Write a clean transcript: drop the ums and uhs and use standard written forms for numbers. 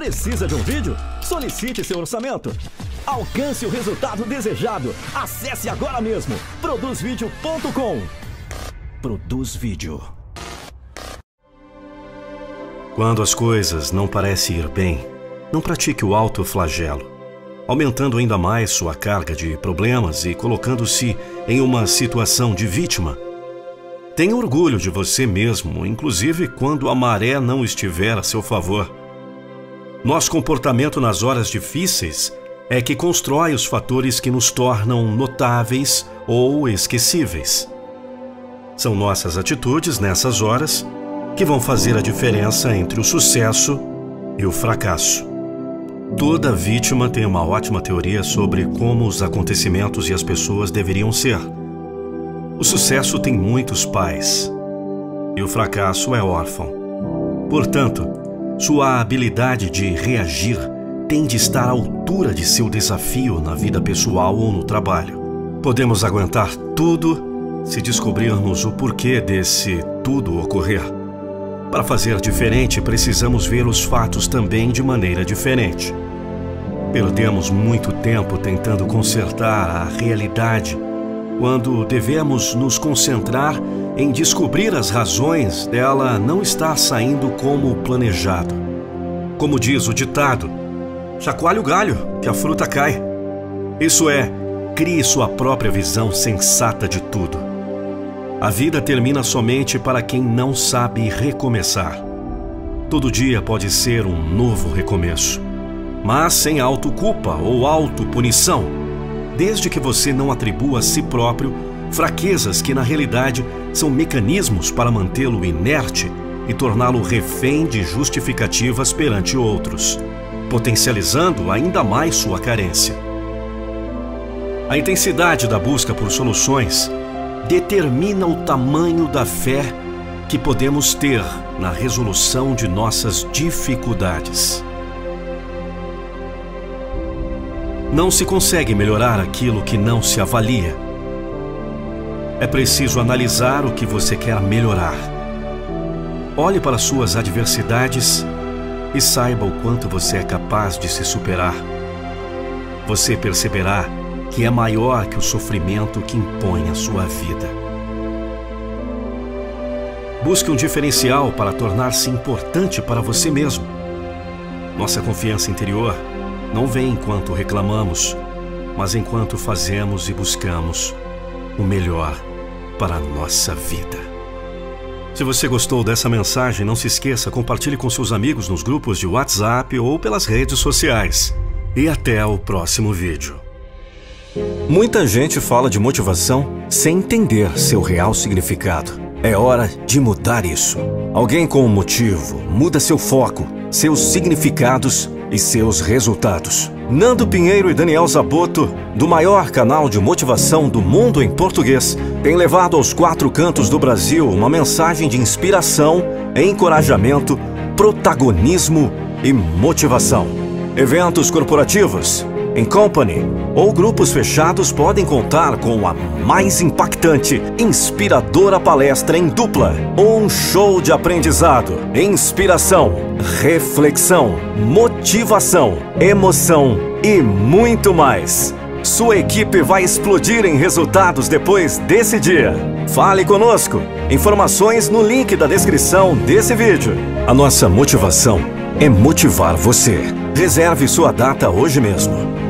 Precisa de um vídeo? Solicite seu orçamento. Alcance o resultado desejado. Acesse agora mesmo produzvideo.com. Produz Vídeo. Quando as coisas não parecem ir bem, não pratique o autoflagelo, aumentando ainda mais sua carga de problemas e colocando-se em uma situação de vítima. Tenha orgulho de você mesmo, inclusive quando a maré não estiver a seu favor. Nosso comportamento nas horas difíceis é que constrói os fatores que nos tornam notáveis ou esquecíveis. São nossas atitudes nessas horas que vão fazer a diferença entre o sucesso e o fracasso. Toda vítima tem uma ótima teoria sobre como os acontecimentos e as pessoas deveriam ser. O sucesso tem muitos pais e o fracasso é órfão. Portanto, sua habilidade de reagir tem de estar à altura de seu desafio na vida pessoal ou no trabalho. Podemos aguentar tudo se descobrirmos o porquê desse tudo ocorrer. Para fazer diferente, precisamos ver os fatos também de maneira diferente. Perdemos muito tempo tentando consertar a realidade, quando devemos nos concentrar em descobrir as razões dela não estar saindo como planejado. Como diz o ditado, chacoalhe o galho, que a fruta cai. Isso é, crie sua própria visão sensata de tudo. A vida termina somente para quem não sabe recomeçar. Todo dia pode ser um novo recomeço, mas sem autoculpa ou autopunição, desde que você não atribua a si próprio fraquezas que na realidade são mecanismos para mantê-lo inerte e torná-lo refém de justificativas perante outros, potencializando ainda mais sua carência. A intensidade da busca por soluções determina o tamanho da fé que podemos ter na resolução de nossas dificuldades. Não se consegue melhorar aquilo que não se avalia. É preciso analisar o que você quer melhorar. Olhe para suas adversidades e saiba o quanto você é capaz de se superar. Você perceberá que é maior que o sofrimento que impõe a sua vida. Busque um diferencial para tornar-se importante para você mesmo. Nossa confiança interior não vem enquanto reclamamos, mas enquanto fazemos e buscamos o melhor para a nossa vida. Se você gostou dessa mensagem, não se esqueça, compartilhe com seus amigos nos grupos de WhatsApp ou pelas redes sociais. E até o próximo vídeo. Muita gente fala de motivação sem entender seu real significado. É hora de mudar isso. Alguém com um motivo muda seu foco, seus significados e seus resultados. Nando Pinheiro e Daniel Zaboto, do maior canal de motivação do mundo em português, têm levado aos 4 cantos do Brasil uma mensagem de inspiração, encorajamento, protagonismo e motivação. Eventos corporativos, em company ou grupos fechados podem contar com a mais impactante, inspiradora palestra em dupla. Um show de aprendizado, inspiração, reflexão, motivação, emoção e muito mais. Sua equipe vai explodir em resultados depois desse dia. Fale conosco. Informações no link da descrição desse vídeo. A nossa motivação é motivar você. Reserve sua data hoje mesmo.